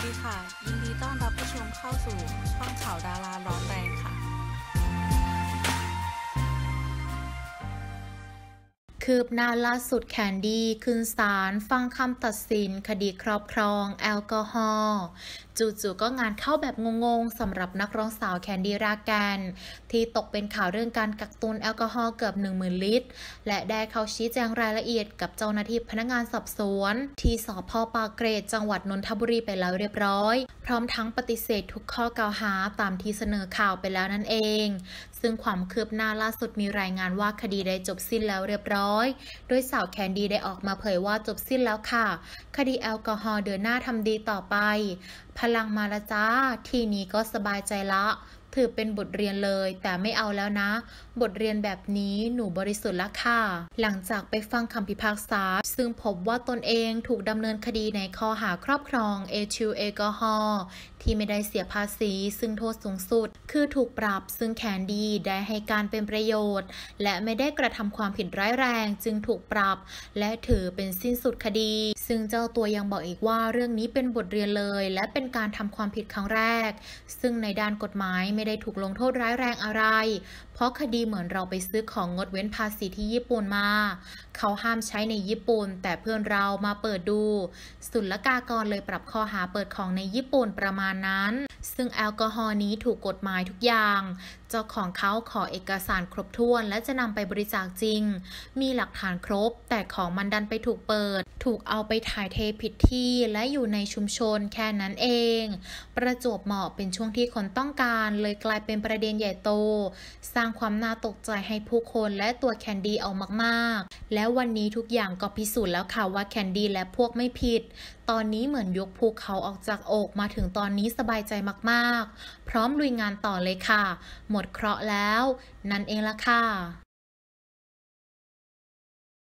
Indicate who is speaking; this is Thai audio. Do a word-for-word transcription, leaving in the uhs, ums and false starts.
Speaker 1: ดีค่ะยินดีต้อนรับผู้ชมเข้าสู่ช่องข่าวดาราร้อนแรงค่ะ
Speaker 2: คืบหน้าล่าสุดแคนดี้ขึ้นศาลฟังคำตัดสินคดีครอบครองแอลกอฮอล์จู่ๆก็งานเข้าแบบงงๆสำหรับนักร้องสาวแคนดี้ราแกนที่ตกเป็นข่าวเรื่องการกักตุนแอลกอฮอล์เกือบ หนึ่งหมื่น ลิตรและได้เข้าชี้แจงรายละเอียดกับเจ้าหน้าที่พนักงานสอบสวนที่สภ.ปากเกร็ดจังหวัดนนทบุรีไปแล้วเรียบร้อยพร้อมทั้งปฏิเสธทุกข้อกล่าวหาตามที่เสนอข่าวไปแล้วนั่นเองซึ่งความคืบหน้าล่าสุดมีรายงานว่าคดีได้จบสิ้นแล้วเรียบร้อยโดยสาวแคนดี้ได้ออกมาเผยว่าจบสิ้นแล้วค่ะคดีแอลกอฮอล์เดินหน้าทำดีต่อไปพลังมาละจ้าทีนี้ก็สบายใจละถือเป็นบทเรียนเลยแต่ไม่เอาแล้วนะบทเรียนแบบนี้หนูบริสุทธิ์ละค่ะหลังจากไปฟังคำพิพากษาซึ่งพบว่าตนเองถูกดำเนินคดีในข้อหาครอบครองเอทิลแอลกอฮอล์ที่ไม่ได้เสียภาษีซึ่งโทษสูงสุดคือถูกปรับซึ่งแคนดี้ได้ให้การเป็นประโยชน์และไม่ได้กระทำความผิดร้ายแรงจึงถูกปรับและถือเป็นสิ้นสุดคดีซึ่งเจ้าตัวยังบอกอีกว่าเรื่องนี้เป็นบทเรียนเลยและเป็นการทำความผิดครั้งแรกซึ่งในด้านกฎหมายไม่ได้ถูกลงโทษร้ายแรงอะไรเพราะคดีเหมือนเราไปซื้อของงดเว้นภาษีที่ญี่ปุ่นมาเขาห้ามใช้ในญี่ปุ่นแต่เพื่อนเรามาเปิดดูศุลกากรเลยปรับข้อหาเปิดของในญี่ปุ่นประมาณนั้นซึ่งแอลกอฮอล์นี้ถูกกฎหมายทุกอย่างเจ้าของเขาขอเอกสารครบถ้วนและจะนำไปบริจาคจริงมีหลักฐานครบแต่ของมันดันไปถูกเปิดถูกเอาไปถ่ายเทผิดที่และอยู่ในชุมชนแค่นั้นเองประจวบเหมาะเป็นช่วงที่คนต้องการเลยกลายเป็นประเด็นใหญ่โตสร้างความน่าตกใจให้ผู้คนและตัวแคนดี้เอามากๆและวันนี้ทุกอย่างก็พิสูจน์แล้วค่ะว่าแคนดี้และพวกไม่ผิดตอนนี้เหมือนยกภูเขาออกจากอกมาถึงตอนนี้สบายใจมากๆพร้อมลุยงานต่อเลยค่ะหมดเคราะห์แล้วนั่นเองละค่ะ